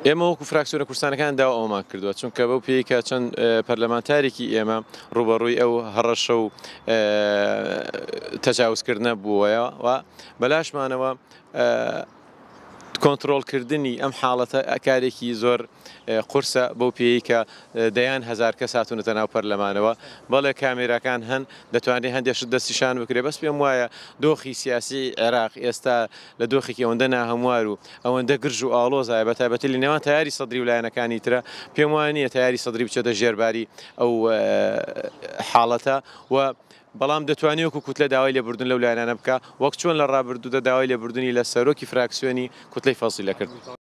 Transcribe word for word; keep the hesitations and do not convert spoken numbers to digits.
ئێمە وەکو فراکسیۆنە کوردستانەکان داوا ئەومان کردووە چونکە بەو پێیکە چەند پەرلەمانتارێکی ئێمە ڕوبەڕووی ئەو هەڕەشە و تەجاوزکردنە بووەیە و بەلاشمانەوە کۆنتڕۆڵکردنی ئەم حاڵەتە کارێکی زۆر قورسە بەو پێی کە دەیان هەزار کەس هاتوونەتە ناو پەرلەمانەوە بەڵێ کامێراکان هەن دەتوانێت هەندێکشت دەستیشان بکرێ بەس پێم وایە دۆخی سیاسی عێراق ئێستا لە دۆخێکی ئەوەندە ناهەموار و ئەوەندە گرژ و ئاڵۆزایە بەتایبەتی لە نێوان تایاری سەدری و لایەنەکانی ترە پێم وایە نییە تایاری سەدری بچێتە ژێرباری ئەو حاڵەتە و بەڵام دەتوانێت وەکو کوتلە داوای لێبوردن لەو لایەنانە بکە وەک چۆن لە ڕابردوودا داوای لێبوردنی لە سەرۆکی فراکسیۆنی کوتلەی فەسیلە کرد.